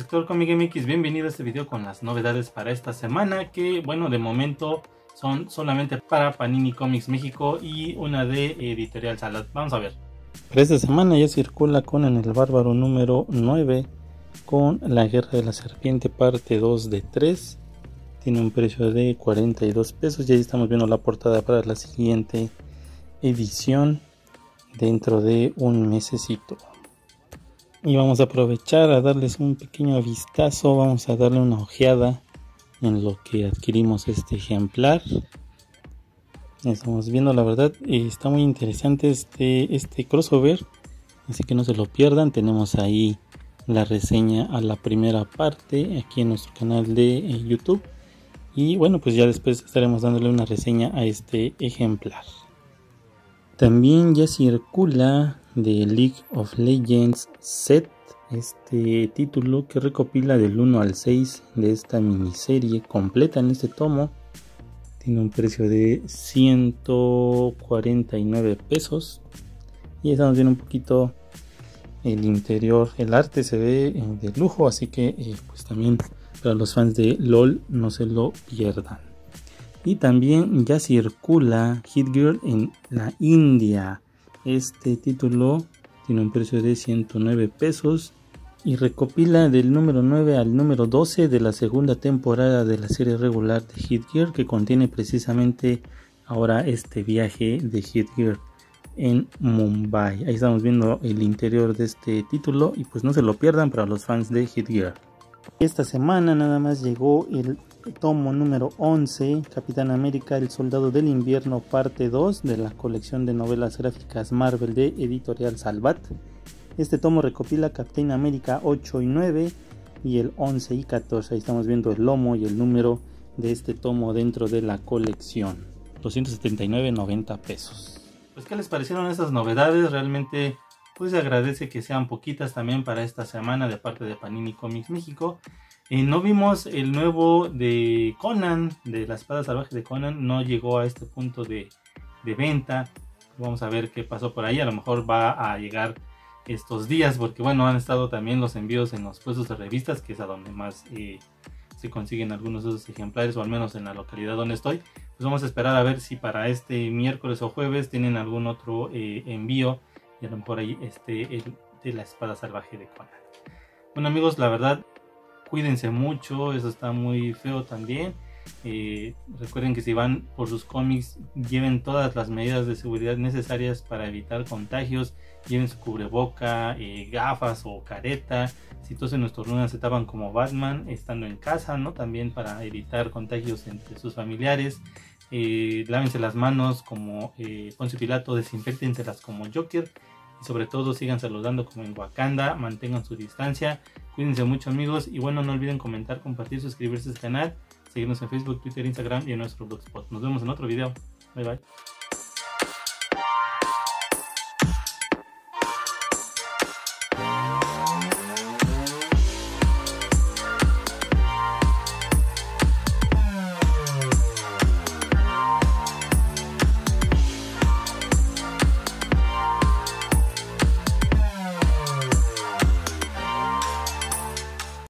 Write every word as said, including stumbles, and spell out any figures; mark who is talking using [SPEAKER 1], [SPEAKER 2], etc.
[SPEAKER 1] lector Comic M X, bienvenido a este video con las novedades para esta semana, que bueno, de momento son solamente para Panini Comics México y una de Editorial Salvat. Vamos a ver. Para esta semana ya circula Conan el Bárbaro número nueve con La Guerra de la Serpiente parte dos de tres. Tiene un precio de cuarenta y dos pesos y ahí estamos viendo la portada para la siguiente edición dentro de un mesecito. Y vamos a aprovechar a darles un pequeño vistazo, vamos a darle una ojeada en lo que adquirimos este ejemplar. Estamos viendo, la verdad, está muy interesante este, este crossover, así que no se lo pierdan. Tenemos ahí la reseña a la primera parte aquí en nuestro canal de eh, YouTube. Y bueno, pues ya después estaremos dándole una reseña a este ejemplar. También ya circula de League of Legends Set, este título que recopila del uno al seis de esta miniserie completa en este tomo. Tiene un precio de ciento cuarenta y nueve pesos. Y estamos viendo un poquito el interior. El arte se ve de lujo, así que eh, pues también para los fans de LOL no se lo pierdan. Y también ya circula Hit Girl en la India. Este título tiene un precio de ciento nueve pesos y recopila del número nueve al número doce de la segunda temporada de la serie regular de Hit Girl, que contiene precisamente ahora este viaje de Hit Girl en Mumbai. Ahí estamos viendo el interior de este título y pues no se lo pierdan para los fans de Hit Girl. Esta semana nada más llegó el tomo número once, Capitán América, el Soldado del Invierno parte dos de la colección de novelas gráficas Marvel de Editorial Salvat. Este tomo recopila Capitán América ocho y nueve y el once y catorce. Ahí estamos viendo el lomo y el número de este tomo dentro de la colección. doscientos setenta y nueve con noventa pesos. Pues ¿qué les parecieron estas novedades? Realmente pues se agradece que sean poquitas también para esta semana de parte de Panini Comics México. Eh, no vimos el nuevo de Conan, de la espada salvaje de Conan, no llegó a este punto de, de venta. Vamos a ver qué pasó por ahí, a lo mejor va a llegar estos días, porque bueno, han estado también los envíos en los puestos de revistas, que es a donde más eh, se consiguen algunos de esos ejemplares, o al menos en la localidad donde estoy. Pues vamos a esperar a ver si para este miércoles o jueves tienen algún otro eh, envío, y a lo mejor ahí esté el de la espada salvaje de Conan. Bueno amigos, la verdad, cuídense mucho, eso está muy feo también. Eh, recuerden que si van por sus cómics, lleven todas las medidas de seguridad necesarias para evitar contagios. Lleven su cubreboca, eh, gafas o careta. Si tosen o estornudan, se tapan como Batman estando en casa, ¿no? También para evitar contagios entre sus familiares. Eh, lávense las manos como eh, Poncio Pilato, desinféctenselas como Joker. Y sobre todo sigan saludando como en Wakanda, mantengan su distancia, cuídense mucho amigos, y bueno, no olviden comentar, compartir, suscribirse a este canal, seguirnos en Facebook, Twitter, Instagram y en nuestro blogspot. Nos vemos en otro video, bye bye.